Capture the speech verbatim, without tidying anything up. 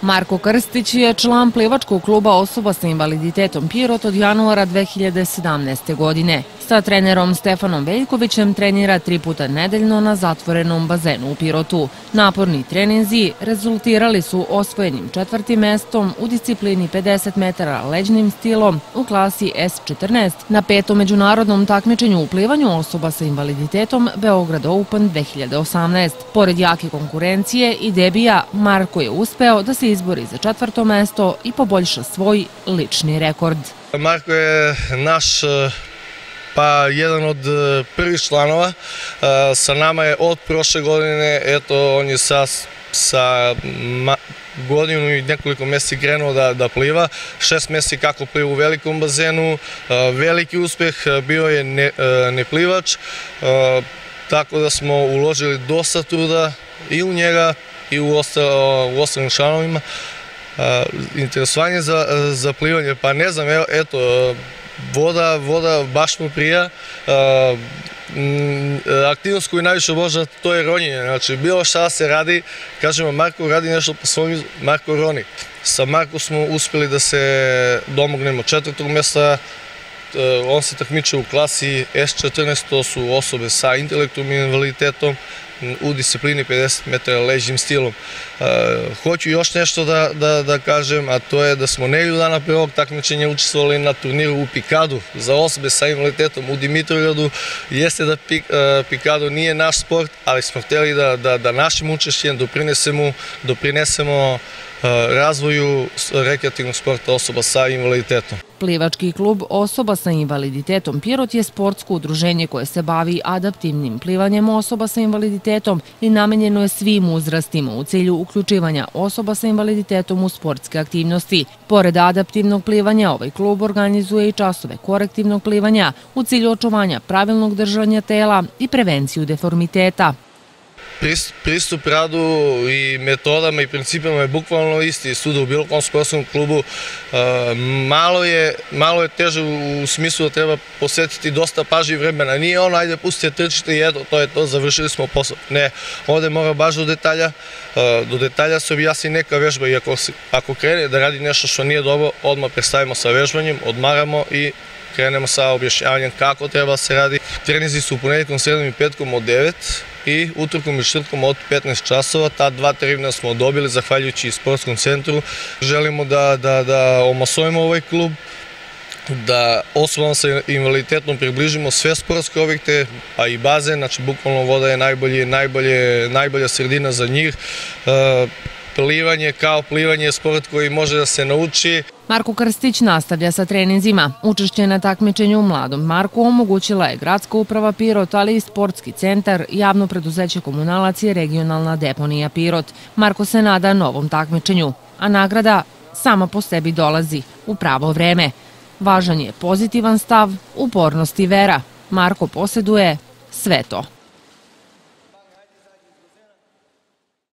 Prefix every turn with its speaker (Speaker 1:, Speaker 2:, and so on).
Speaker 1: Marko Krstić je član plivačkog kluba osoba sa invaliditetom Pirot od januara dve hiljade sedamnaeste. godine. Sa trenerom Stefanom Veljkovićem trenira tri puta nedeljno na zatvorenom bazenu u Pirotu. Naporni treninzi rezultirali su osvojenim četvrtim mestom u disciplini pedeset metara leđnim stilom u klasi S četrnaest na petom međunarodnom takmičenju u plivanju osoba sa invaliditetom Beograd Open dve hiljade osamnaeste. Pored jake konkurencije i debija, Marko je uspeo da se izbori za četvrto mesto i poboljša svoj lični rekord.
Speaker 2: Marko je naš pa jedan od prvih članova. Sa nama je od prošle godine, eto on je sa, sa godinu i nekoliko meseci krenuo da, da pliva. Šest meseci kako pliva u velikom bazenu. Veliki uspeh, bio je ne, neplivač, tako da smo uložili dosta truda i u njega i u, ostalo, u ostalim članovima. Interesovanje za, za plivanje, pa ne znam, evo, eto, Voda, voda baš mu prija. Aktivnost koju najviše obožava, to je ronjenje. Znači, bilo šta se radi, kažemo Marko radi nešto po svom, Marko roni. Sa Marko smo uspjeli da se domognemo četvrtog mjesta. On se takmiče u klasi S četrnaest, to su osobe sa intelektualnim invaliditetom u disciplini pedeset metara leđnim stilom. Hoću još nešto da, da, da kažem, a to je da smo nedelju dana pre ovog takmičenja učestvovali na turniru u pikadu za osobe sa invaliditetom u Dimitrovgradu. Jeste da pik, pikado nije naš sport, ali smo htjeli da, da, da našim učešćem doprinesemo, doprinesemo razvoju rekreativnog sporta osoba sa invaliditetom.
Speaker 1: Plivački klub osoba sa invaliditetom Pirot je sportsko udruženje koje se bavi adaptivnim plivanjem osoba sa invaliditetom i namenjeno je svim uzrastima u cilju uključivanja osoba sa invaliditetom u sportske aktivnosti. Pored adaptivnog plivanja, ovaj klub organizuje i časove korektivnog plivanja u cilju očuvanja pravilnog držanja tela i prevenciju deformiteta.
Speaker 2: Pristup radu i metodama i principima je bukvalno isti svuda u bilo kom sportskom klubu. Malo je, malo je teže u smislu da treba posvetiti dosta pažnje i vremena. Nije ono, ajde pustite, trčite i eto, to je to, završili smo posao. Ne, ovde mora baš do detalja. Do detalja se objasni neka vežba i ako, ako krene da radi nešto što nije dobro, odmah prestavimo sa vežbanjem, odmaramo i krenemo sa objašnjavanjem kako treba se radi. Treninzi su u ponedjeljkom, sredom i petkom od devet i utorkom i četvrtkom od petnaest časova. Ta dva termina smo dobili zahvaljujući sportskom centru. Želimo da, da, da omasovimo ovaj klub, da osobama sa invaliditetom približimo sve sportske objekte, a i bazen, znači bukvalno voda je najbolje, najbolje, najbolja sredina za njih. E, plivanje kao plivanje je sport koji može da se nauči.
Speaker 1: Marko Krstić nastavlja sa treninzima. Učešće na takmičenju u mladom Marku omogućila je Gradska uprava Pirot, ali i sportski centar, javno preduzeće Komunalac i regionalna deponija Pirot. Marko se nada novom takmičenju, a nagrada sama po sebi dolazi u pravo vreme. Važan je pozitivan stav, upornost i vera. Marko posjeduje sve to.